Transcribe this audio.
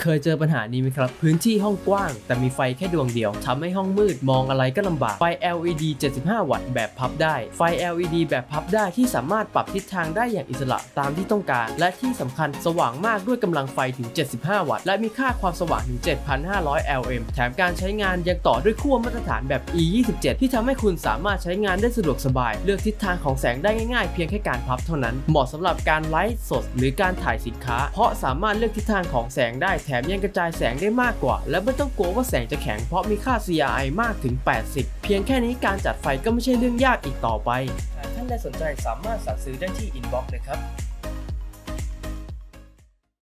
เคยเจอปัญหานี้ไหมครับพื้นที่ห้องกว้างแต่มีไฟแค่ดวงเดียวทำให้ห้องมืดมองอะไรก็ลำบากไฟ LED 75 วัตต์แบบพับได้ไฟ LED แบบพับได้ที่สามารถปรับทิศทางได้อย่างอิสระตามที่ต้องการและที่สำคัญสว่างมากด้วยกำลังไฟถึง75 วัตต์และมีค่าความสว่างถึง 7,500 LM แถมการใช้งานยังต่อด้วยขั้วมาตรฐานแบบ E27 ที่ทำให้คุณสามารถใช้งานได้สะดวกสบายเลือกทิศทางของแสงได้ง่ายๆเพียงแค่การพับเท่านั้นเหมาะสำหรับการไลฟ์สดหรือการถ่ายสินค้าเพราะสามารถเลือกทิศทางของแสงได้แถมยังกระจายแสงได้มากกว่าและไม่ต้องกลัวว่าแสงจะแข็งเพราะมีค่า CRI มากถึง 80 เพียงแค่นี้การจัดไฟก็ไม่ใช่เรื่องยากอีกต่อไปหากท่านใดสนใจสามารถสั่งซื้อได้ที่อินบ็อกซ์เลยครับ